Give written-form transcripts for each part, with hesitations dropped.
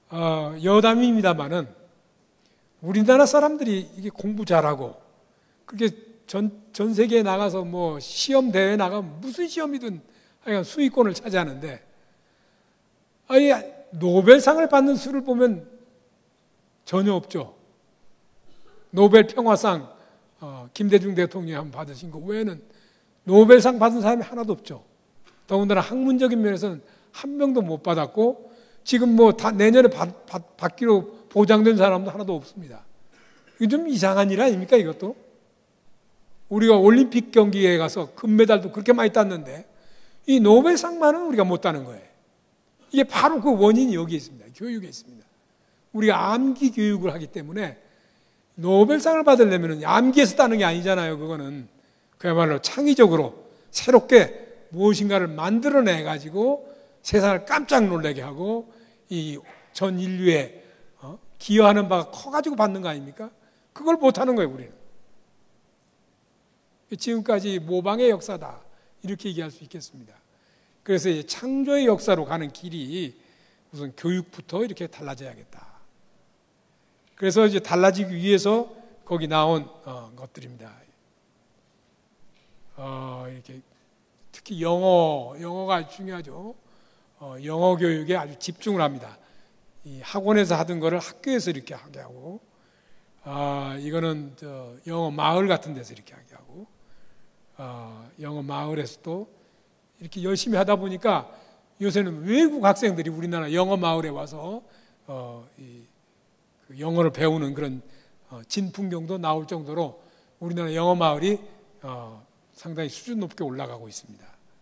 여담입니다만은 우리나라 사람들이 이게 공부 잘하고 그렇게 전 세계에 나가서 뭐 시험 대회 나가면 무슨 시험이든 하여간 수익권을 차지하는데 노벨상을 받는 수를 보면 전혀 없죠. 노벨 평화상 김대중 대통령이 한번 받으신 거 외에는 노벨상 받은 사람이 하나도 없죠. 더군다나 학문적인 면에서는 한 명도 못 받았고 지금 뭐 다 내년에 받기로 보장된 사람도 하나도 없습니다. 이게 좀 이상한 일 아닙니까 이것도? 우리가 올림픽 경기에 가서 금메달도 그렇게 많이 땄는데 이 노벨상만은 우리가 못 따는 거예요. 이게 바로 그 원인이 여기에 있습니다. 교육에 있습니다. 우리가 암기 교육을 하기 때문에 노벨상을 받으려면 암기에서 따는 게 아니잖아요. 그거는 그야말로 창의적으로 새롭게 무엇인가를 만들어내 가지고 세상을 깜짝 놀라게 하고 이 전 인류에 기여하는 바가 커가지고 받는 거 아닙니까? 그걸 못하는 거예요, 우리는. 지금까지 모방의 역사다 이렇게 얘기할 수 있겠습니다. 그래서 이제 창조의 역사로 가는 길이 우선 교육부터 이렇게 달라져야겠다. 그래서 이제 달라지기 위해서 거기 나온 것들입니다. 이렇게 특히 영어가 아주 중요하죠. 영어 교육에 아주 집중을 합니다. 이 학원에서 하던 거를 학교에서 이렇게 하게 하고, 이거는 영어 마을 같은 데서 이렇게 하게 하고, 영어 마을에서도 이렇게 열심히 하다 보니까 요새는 외국 학생들이 우리나라 영어 마을에 와서 그 영어를 배우는 그런 진풍경도 나올 정도로 우리나라 영어 마을이 상당히 수준 높게 올라가고 있습니다.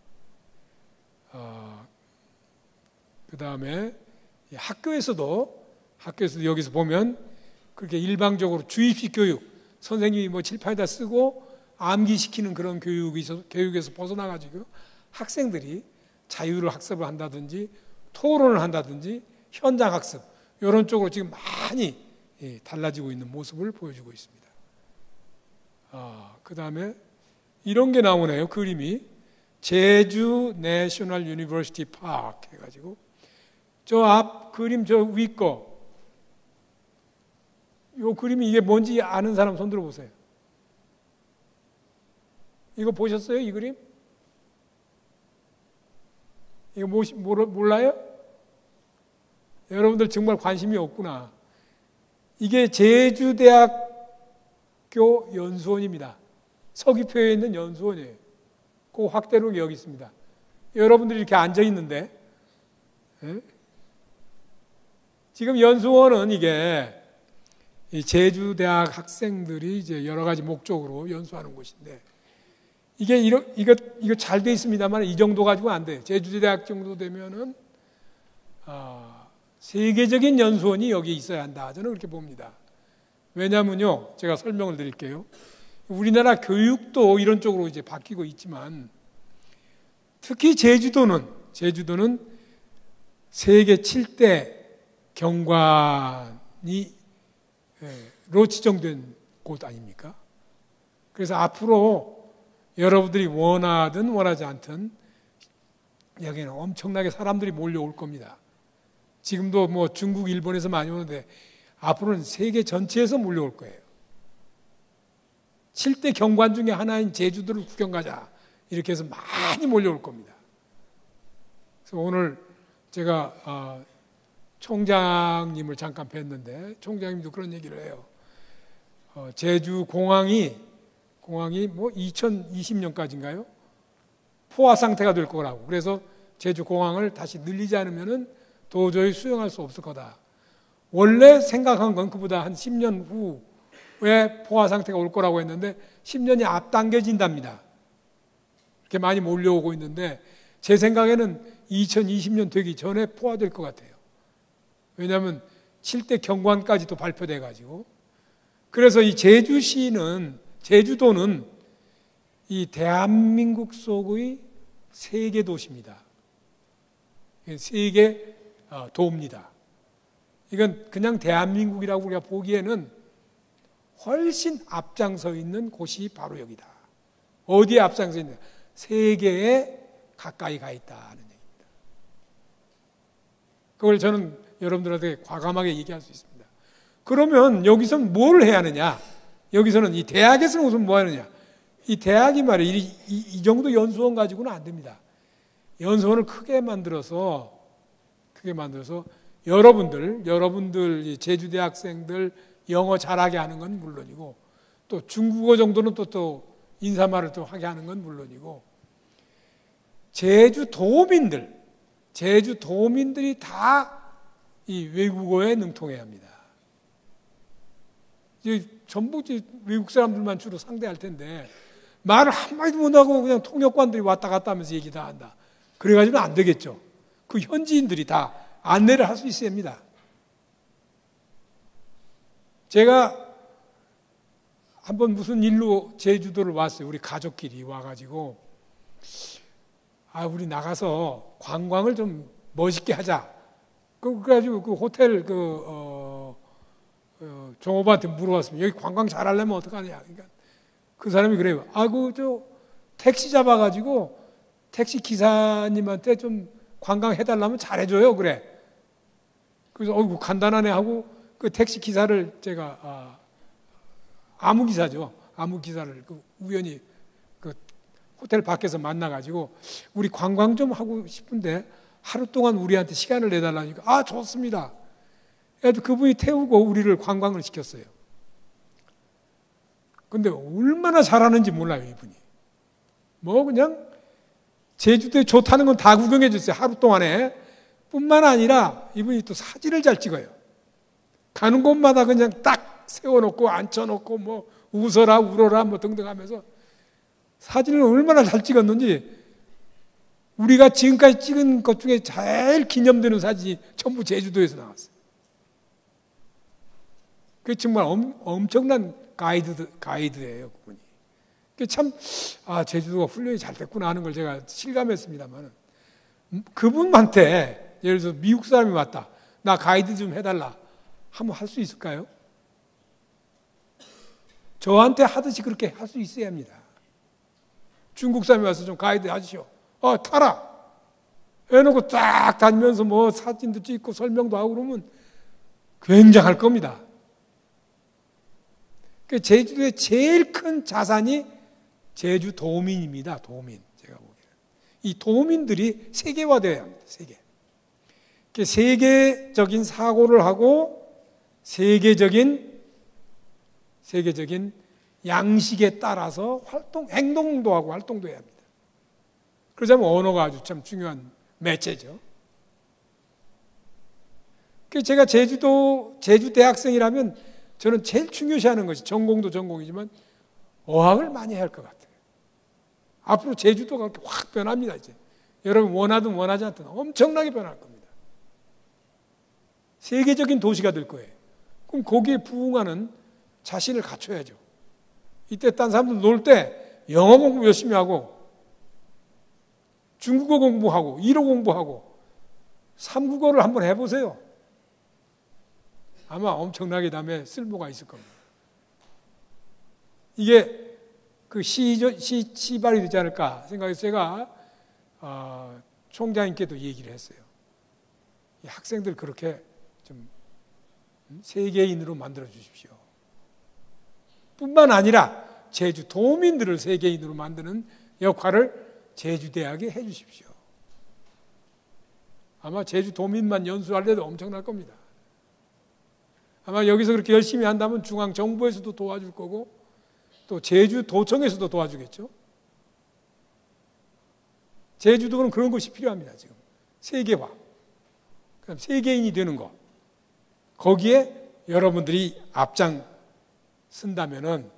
그 다음에 학교에서도 여기서 보면 그렇게 일방적으로 주입식 교육, 선생님이 뭐 칠판에다 쓰고 암기시키는 그런 교육에서 벗어나가지고 학생들이 자유를 학습을 한다든지 토론을 한다든지 현장 학습 이런 쪽으로 지금 많이 달라지고 있는 모습을 보여주고 있습니다. 그 다음에 이런 게 나오네요. 그림이 제주 내셔널 유니버시티 파크 해가지고 저 앞 그림 저 위 거 이 그림이 이게 뭔지 아는 사람 손 들어보세요. 이거 보셨어요? 이 그림? 이거 몰라요? 여러분들 정말 관심이 없구나. 이게 제주대학교 연수원입니다. 서귀포에 있는 연수원이에요. 그 확대로 여기 있습니다. 여러분들이 이렇게 앉아 있는데, 지금 연수원은 이게 제주대학 학생들이 이제 여러 가지 목적으로 연수하는 곳인데, 이거 잘 돼 있습니다만 이 정도 가지고 안 돼요. 제주대학 정도 되면은 세계적인 연수원이 여기 있어야 한다. 저는 그렇게 봅니다. 왜냐면요, 제가 설명을 드릴게요. 우리나라 교육도 이런 쪽으로 이제 바뀌고 있지만, 특히 제주도는 세계 7대 경관이 로 지정된 곳 아닙니까? 그래서 앞으로 여러분들이 원하든 원하지 않든 여기는 엄청나게 사람들이 몰려올 겁니다. 지금도 뭐 중국, 일본에서 많이 오는데 앞으로는 세계 전체에서 몰려올 거예요. 7대 경관 중에 하나인 제주도를 구경 가자 이렇게 해서 많이 몰려올 겁니다. 그래서 오늘 제가 총장님을 잠깐 뵀는데 총장님도 그런 얘기를 해요. 제주 공항이 뭐 2020년까지인가요? 포화 상태가 될 거라고. 그래서 제주 공항을 다시 늘리지 않으면은 도저히 수용할 수 없을 거다. 원래 생각한 건 그보다 한 10년 후에 포화 상태가 올 거라고 했는데 10년이 앞당겨진답니다. 이렇게 많이 몰려오고 있는데 제 생각에는 2020년 되기 전에 포화될 것 같아요. 왜냐하면 7대 경관까지도 발표돼 가지고. 그래서 이 제주도는 이 대한민국 속의 세계 도시입니다. 세계 도입니다. 이건 그냥 대한민국이라고 우리가 보기에는 훨씬 앞장서 있는 곳이 바로 여기다. 어디에 앞장서 있느냐? 세계에 가까이 가 있다는 얘기입니다. 그걸 저는 여러분들한테 과감하게 얘기할 수 있습니다. 그러면 여기서는 뭘 해야 하느냐? 여기서는 이 대학에서는 우선 뭐 하느냐? 이 대학이 말이에요. 이 정도 연수원 가지고는 안 됩니다. 연수원을 크게 만들어서 여러분들 제주대학생들 영어 잘하게 하는 건 물론이고 또 중국어 정도는 또 인사말을 또 하게 하는 건 물론이고 제주 도민들이 다 이 외국어에 능통해야 합니다. 전부 외국 사람들만 주로 상대할 텐데 말을 한마디도 못하고 그냥 통역관들이 왔다 갔다 하면서 얘기 다 한다. 그래가지고는 안 되겠죠. 그 현지인들이 다 안내를 할 수 있어야 합니다. 제가 한번 무슨 일로 제주도를 왔어요. 우리 가족끼리 와가지고 우리 나가서 관광을 좀 멋있게 하자. 그래가지고 그 호텔 종업원한테 물어봤습니다. 여기 관광 잘하려면 어떡하냐. 그러니까 그 사람이 그래요. 택시 잡아가지고 택시 기사님한테 좀 관광 해달라면 잘해줘요. 그래. 그래서 간단하네 하고 그 택시 기사를 제가 아무 기사죠. 아무 기사를 우연히 그 호텔 밖에서 만나가지고 우리 관광 좀 하고 싶은데 하루 동안 우리한테 시간을 내달라니까 좋습니다. 그래도 그분이 태우고 우리를 관광을 시켰어요. 근데 얼마나 잘하는지 몰라요, 이분이. 그냥 제주도에 좋다는 건 다 구경해 줬어요. 하루 동안에. 뿐만 아니라 이분이 또 사진을 잘 찍어요. 가는 곳마다 그냥 딱 세워놓고 앉혀놓고 웃어라 울어라 등등 하면서 사진을 얼마나 잘 찍었는지 우리가 지금까지 찍은 것 중에 제일 기념되는 사진이 전부 제주도에서 나왔어요. 그게 정말 엄청난 가이드예요, 그분이. 참, 제주도가 훈련이 잘 됐구나 하는 걸 제가 실감했습니다만, 그분한테, 예를 들어서 미국 사람이 왔다. 나 가이드 좀 해달라. 한번 할 수 있을까요? 저한테 하듯이 그렇게 할 수 있어야 합니다. 중국 사람이 와서 좀 가이드 하시오. 타라! 해놓고 딱 다니면서 사진도 찍고 설명도 하고 그러면 굉장할 겁니다. 제주도의 제일 큰 자산이 제주 도민입니다. 도민. 제가 보기에는. 이 도민들이 세계화되어야 합니다. 세계적인 사고를 하고 세계적인 양식에 따라서 행동도 하고 활동도 해야 합니다. 그러자면 언어가 아주 참 중요한 매체죠. 제가 제주 대학생이라면 저는 제일 중요시하는 것이 전공도 전공이지만 어학을 많이 해야 할 것 같아요. 앞으로 제주도가 그렇게 확 변합니다. 이제 여러분 원하든 원하지 않든 엄청나게 변할 겁니다. 세계적인 도시가 될 거예요. 그럼 거기에 부응하는 자신을 갖춰야죠. 이때 딴 사람들 놀 때 영어 공부 열심히 하고 중국어 공부하고 일어 공부하고 3국어를 한번 해보세요. 아마 엄청나게 다음에 쓸모가 있을 겁니다. 이게 시발이 되지 않을까 생각해서 제가 총장님께도 얘기를 했어요. 이 학생들 그렇게 좀 세계인으로 만들어 주십시오. 뿐만 아니라 제주 도민들을 세계인으로 만드는 역할을 제주대학에 해 주십시오. 아마 제주 도민만 연수할래도 엄청날 겁니다. 아마 여기서 그렇게 열심히 한다면 중앙정부에서도 도와줄 거고 또 제주도청에서도 도와주겠죠. 제주도는 그런 것이 필요합니다. 지금 세계화, 그럼 세계인이 되는 것, 거기에 여러분들이 앞장 쓴다면은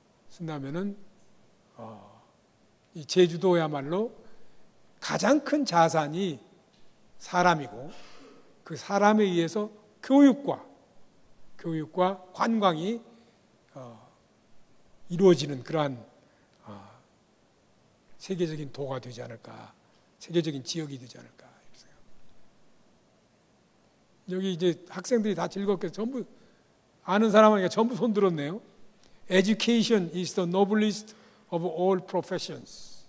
이 제주도야말로 가장 큰 자산이 사람이고 그 사람에 의해서 교육과 관광이 이루어지는 그러한 세계적인 도가 되지 않을까, 세계적인 지역이 되지 않을까 이렇게 생각합니다. 여기 이제 학생들이 다 즐겁게 전부 아는 사람이니까 전부 손 들었네요. Education is the noblest of all professions.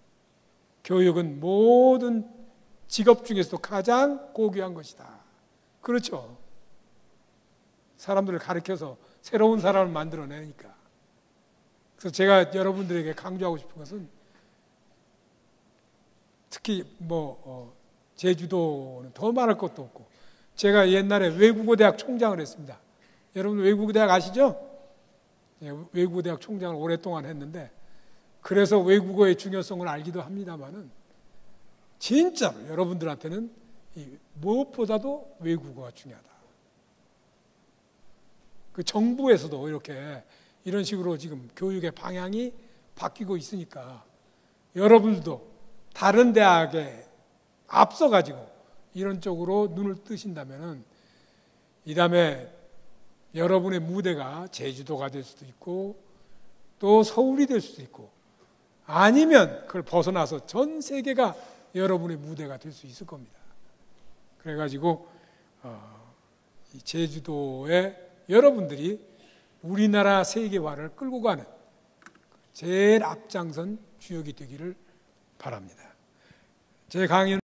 교육은 모든 직업 중에서도 가장 고귀한 것이다. 그렇죠. 사람들을 가르쳐서 새로운 사람을 만들어내니까. 그래서 제가 여러분들에게 강조하고 싶은 것은 특히 제주도는 더 말할 것도 없고, 제가 옛날에 외국어대학 총장을 했습니다. 여러분 외국어대학 아시죠? 외국어대학 총장을 오랫동안 했는데, 그래서 외국어의 중요성을 알기도 합니다만은 진짜로 여러분들한테는 무엇보다도 외국어가 중요하다. 그 정부에서도 이렇게 이런 식으로 지금 교육의 방향이 바뀌고 있으니까 여러분들도 다른 대학에 앞서가지고 이런 쪽으로 눈을 뜨신다면은 이 다음에 여러분의 무대가 제주도가 될 수도 있고 또 서울이 될 수도 있고 아니면 그걸 벗어나서 전 세계가 여러분의 무대가 될 수 있을 겁니다. 그래가지고 이 제주도에 여러분들이 우리나라 세계화를 끌고 가는 제일 앞장선 주역이 되기를 바랍니다. 제 강연